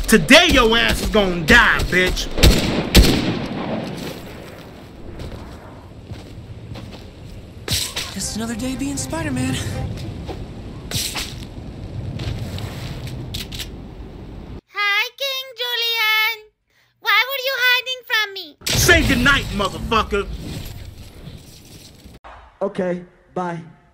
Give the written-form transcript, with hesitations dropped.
Today your ass is gonna die, bitch. Just another day being Spider-Man. Hi, King Julian. Why were you hiding from me? Say goodnight, motherfucker. Okay, bye.